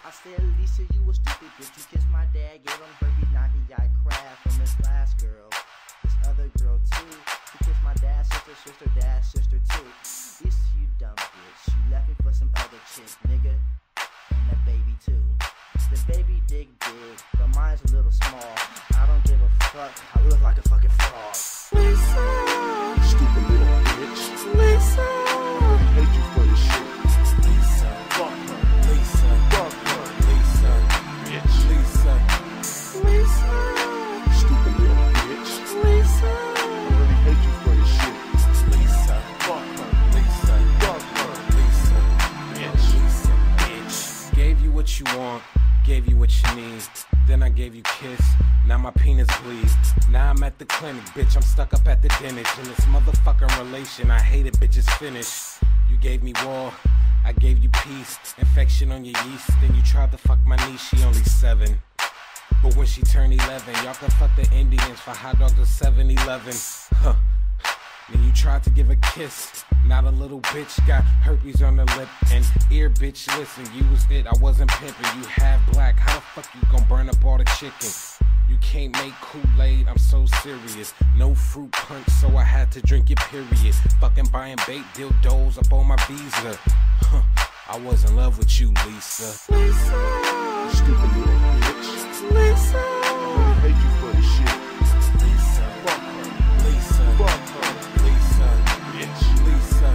I said, Lisa, you a stupid bitch. You kissed my dad, gave him herpes, now he got crab from this last girl. This other girl, too. He kissed my dad's sister, too. Lisa, you dumb bitch. You left me for some other chick, nigga. And that baby, too. The baby big, but mine's a little small. I don't give a fuck. I look like a fucking frog. Lisa, Stupid little bitch. Lisa, I hate you for this shit. Lisa, Fuck her. Lisa, Fuck her. Lisa, Bitch. Lisa, Lisa, Stupid little bitch. Lisa, I really hate you for this shit. Lisa, Fuck her. Lisa, Fuck her. Lisa, Bitch. Lisa, bitch. Gave you what you want, gave you what you need. Then I gave you kiss, now my penis bleeds. Now I'm at the clinic, bitch, I'm stuck up at the dentist. In this motherfucking relation, I hate it, bitch, it's finished. You gave me war, I gave you peace. Infection on your yeast, then you tried to fuck my niece, she only 7. But when she turned 11, y'all can fuck the Indians for hot dogs at 7-Eleven. Huh. Then you tried to give a kiss. Not a little bitch got herpes on the lip. And ear bitch, listen, you was it, I wasn't pimping. You half black, how the fuck you gon' burn up all the chicken? You can't make Kool-Aid, I'm so serious. No fruit punch, so I had to drink it, period. Fucking buying bait dildos up on my visa. Huh, I was in love with you, Lisa. Lisa. Stupid little bitch. Lisa. I really hate you for this shit. Lisa. Fuck her. Lisa. Fuck her. Lisa. Bitch. Lisa.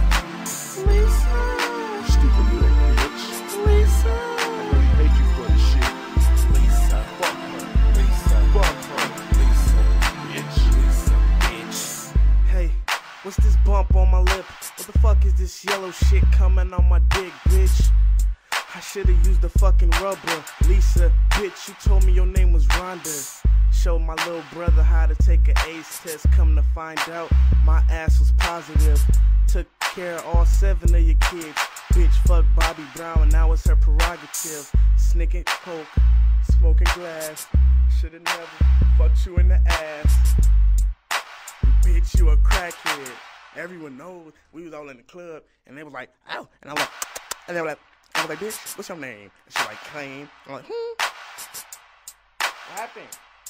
Lisa. Stupid little bitch. Lisa. I really hate you for this shit. Lisa. Fuck her. Lisa. Fuck her. Lisa. Bitch. Lisa. Bitch. Hey, what's this bump on my lip? What the fuck is this yellow shit coming on my dick, bitch? I should've used the fucking rubber. Lisa, bitch, you told me your name was Rhonda. Showed my little brother how to take an AIDS test. Come to find out, my ass was positive. Took care of all 7 of your kids. Bitch, fuck Bobby Brown, and now it's her prerogative. Snicking coke, smoking glass. Should've never fucked you in the ass. Bitch, you a crackhead. Everyone knows we was all in the club, and they was like, ow, and I was like, and they were like, I was like, bitch, what's your name? And she like, Claim. I'm like, What happened?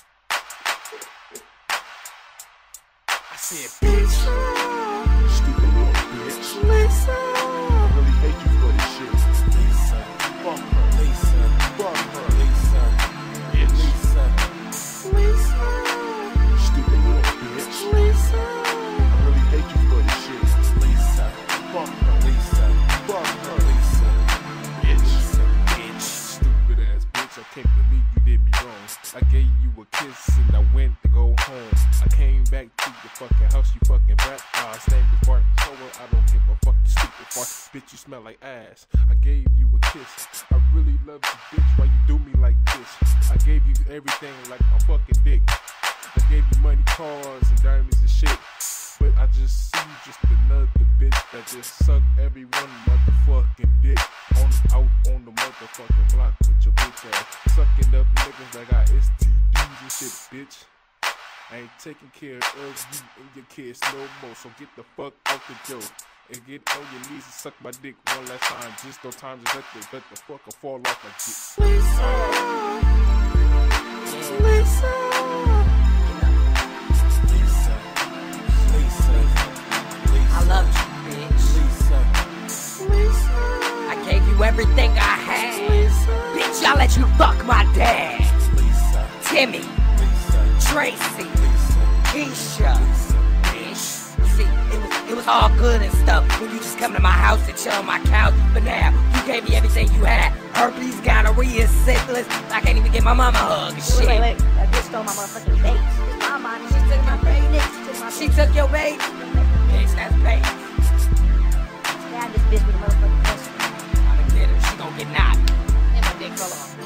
I said, bitch. Stupid little bitch. Lisa. I really hate you for this shit. Lisa. Fuck her. Lisa. Fuck her. Lisa. Bitch. Lisa. Lisa. Stupid little bitch. Lisa. I really hate you for this shit. Lisa. Fuck her. Lisa. Fuck her. Lisa. Bitch. Lisa. Bitch. Stupid ass bitch, I can't believe you did me wrong. I gave you a kiss and I went to go home. I came back to your fucking house, you fucking brat. Stand before I don't give a fuck, you stupid fart. Bitch, you smell like ass. I gave you a kiss. I really love you, bitch. Why you do me like this? I gave you everything like a fucking dick. I gave you money, cars, and diamonds and shit. But I just see you just another bitch that just suck everyone motherfucking dick out on the motherfucking block with your bitch ass. Sucking up niggas like I STDs and shit, bitch. I ain't taking care of you and your kids no more, so get the fuck out the door. And get on your knees and suck my dick one last time. Just no time to let the fucker fall off like this. Lisa. Lisa. Lisa. Lisa. I loved you, bitch. Lisa. Lisa. I gave you everything I had. Lisa. Bitch, I let you fuck my dad. Lisa. Timmy, Lisa. Tracy, Lisa. Keisha. Bitch. See, it was all good and stuff when you just come to my house and chill on my couch. But now, you gave me everything you had. Herpes, gonorrhea, syphilis. I can't even get my mama a hug and shit. Wait, that bitch stole my motherfucking bait. It's my money. She took my bait. She took your bait? Bitch, that's bait. Stab this bitch with a motherfucking pussy. I'ma get her. She gon' get knocked. And my dick fell off.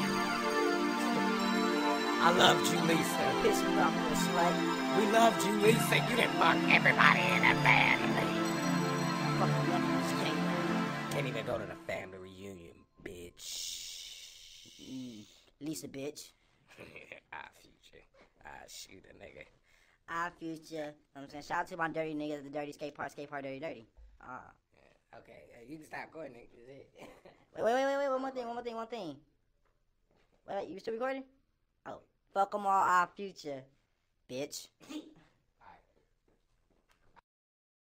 I loved you, Lisa. Piss me off, little slut. We loved you, Lisa. You didn't fuck everybody in the family. Fucking nephews can't. Can't even go to the family reunion, bitch. Lisa, bitch. Future. Shoot a nigga. Future. You know what I'm saying? Shout out to my dirty niggas at the dirty skate park, dirty. Okay, you can stop going, nigga. Wait. One more thing. What, you still recording? Oh, fuck them all, our future, bitch.